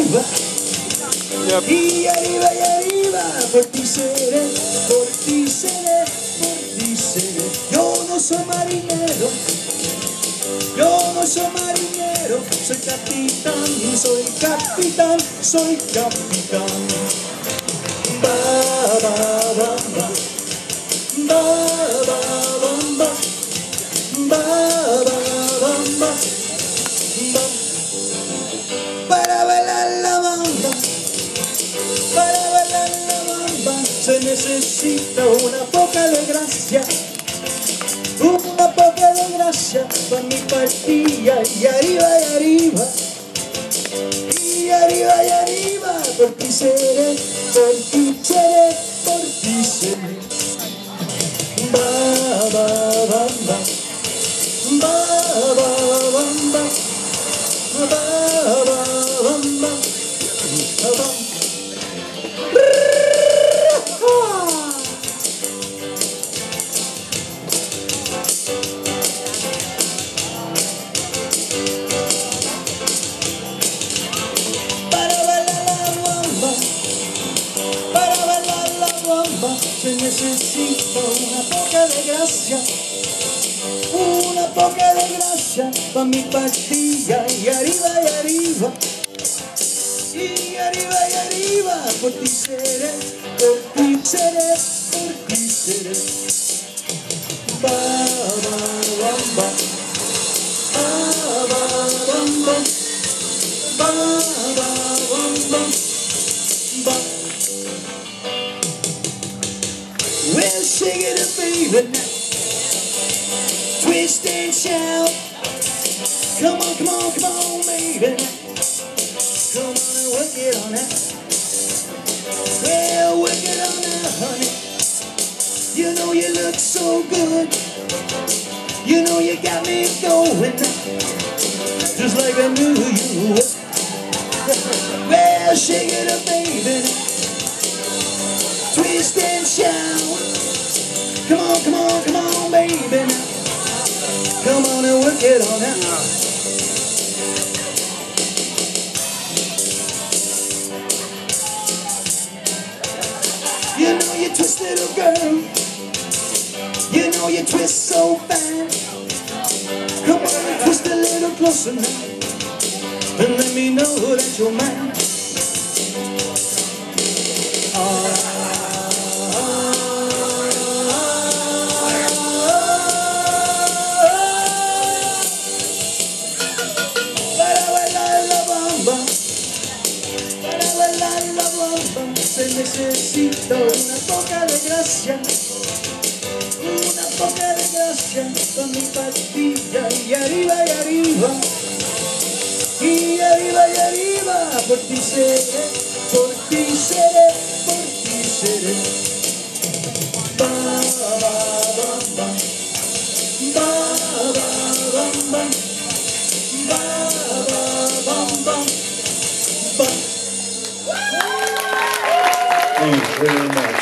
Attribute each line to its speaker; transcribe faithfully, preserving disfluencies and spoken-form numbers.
Speaker 1: arriba. Yep. Y arriba y arriba, por ti seré, por ti seré, por ti seré. Yo no soy marinero, yo no soy marinero, soy capitán, soy capitán, soy capitán. Ba, ba, ba, ba. Ba, ba, ba, ba. Ba, ba, ba, ba. Ba. Para bailar la bamba, para bailar la bamba, se necesita una poca de gracia, una poca de gracia para mi partida. Y arriba y arriba, y arriba y arriba, por ti seré, por ti seré, por ti seré. Ba, ba, ba, ba. Ba, ba, ba, ba. Ba, ba, ba, ba. Ba, ba. Para bailar la bamba, para bailar la bamba, se necesita una poca de gracia, una poca de gracia pa' mi pastilla. Y arriba y arriba, y arriba y arriba, por ti seré, por ti seré, por ti seré. Ba, ba, ba, ba. Ba, ba, ba, ba. Ba, ba, ba, ba. Ba. Well, shake it up, baby, now. Twist and shout. Come on, come on, come on, baby. Come on and work it on out. Well, work it on out, honey. You know you look so good. You know you got me going, just like I knew you would. Well, shake it up, baby. Twist and shout. Come on, come on, come on, baby. Come on and work it on out. You know you twist, little girl. You know you twist so fine. Come on and twist a little closer now, and let me know that you're mine. Se necesita una poca de gracia, una poca de gracia con mi pastilla. Y arriba y arriba, y arriba y arriba, por ti seré, por ti seré, por ti seré. Ba, ba, ba, ba. Ba, ba, ba, ba. Ba, ba, ba, ba. Ba. Thank you very much.